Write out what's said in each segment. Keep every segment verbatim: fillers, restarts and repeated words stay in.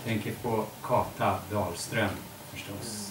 tänker på Kata Dahlström förstås.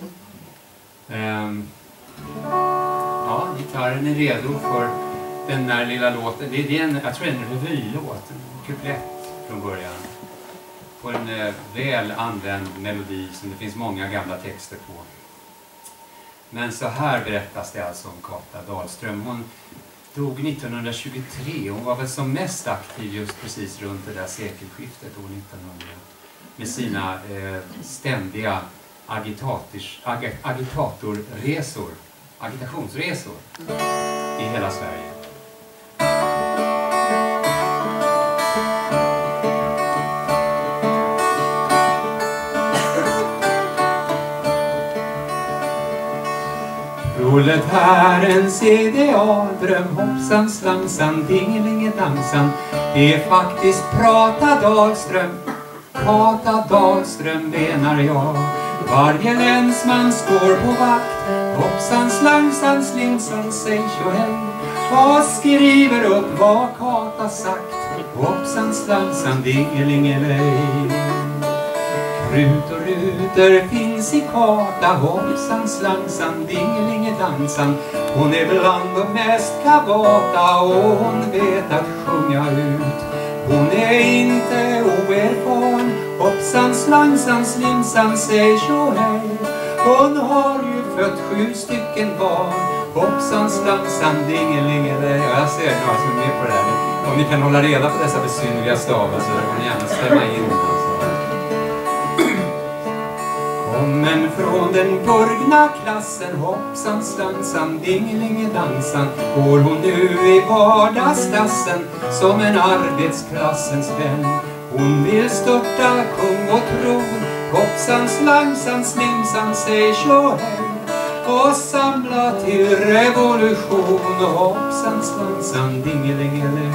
Um, ja, gitarren är redo för den där lilla låten. Det är, det är en, jag tror det är en revylåt, en kuplett från början. På en eh, väl använd melodi som det finns många gamla texter på. Men så här berättas det alltså om Kata Dahlström. Hon dog nittonhundratjugotre. Hon var väl som mest aktiv just precis runt det där sekelskiftet år nittonhundra. Med sina eh, ständiga agitators, ag, agitatorresor, agitationsresor i hela Sverige. Proletärens idealdröm, hoppsan slamsan, dingelingedansan. Det är faktiskt Prata Dahlström, Kata Dahlström menar jag. Varje länsman står på vakt, hoppsan slamsan, slimsan, säg tjohej. Och skriver upp vad Kata sagt, hoppsan slamsan, dingelingelej. Krut och ruter finns i Kata, hoppsan slamsan, dingelingedansan. Hon är bland de mest kavata och hon vet att sjunga ut. Hon är inte oerfaren, hoppsan slamsan, slimsan, säg tjohej. Hon har ju fött sju stycken barn, hoppsan slamsan, dingelingelej. Jag ser några som är med på det här. Om ni kan hålla reda på dessa besynliga stavar så kan ni gärna stämma in. Kommen från den burgna klassen, hoppsan slamsan, dingelingedansan. Går hon nu i vardagsdassen som en arbetsklassens vän. Hon vill störta kung och tron, hoppsan slamsan, slimsan, säg tjohej. Och samla till revolution, hoppsan slamsan, dingelingelej.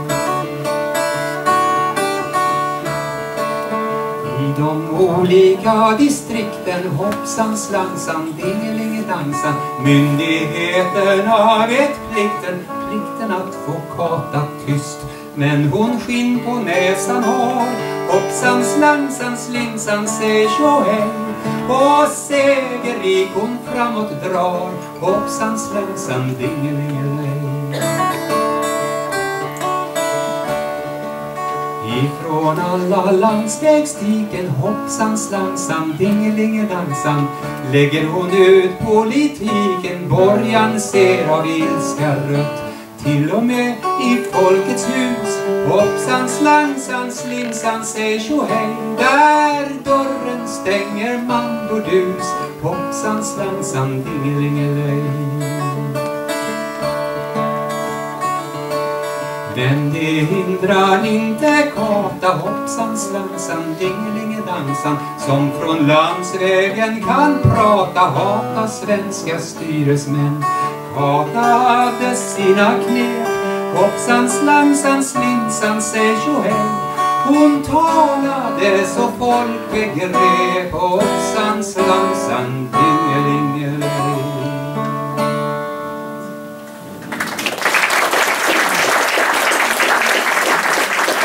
I de olika distrikten, hoppsan slamsan, dingelingedansan. Myndigheterna vet plikten, plikten att få Kata tyst. Men hon skinn på näsan har, hoppsan slamsan, slimsan, säg tjohej. Och segerrik hon framåt drar, hoppsan slamsan, dingelingelej. Ifrån alla landstegsstiken, hoppsan slamsan, dingelingedansan. Lägger hon ut politiken, borgan ser av ilska rött. Till och med i Folkets hus, hoppsan slamsan, slimsan, säg tjohej. Där dörren stänger man bordus, hoppsan slamsan, dingelingelej. Men det hindrar inte Kata, hoppsan slamsan, dingelingedansan. Som från landsvägen kan prata, hata svenska styresmän. Kata hade sina knep, hoppsan slamsan, slimsan, säg tjohej. Hon talade så folk begrep, hoppsan slamsan, dingelingelej.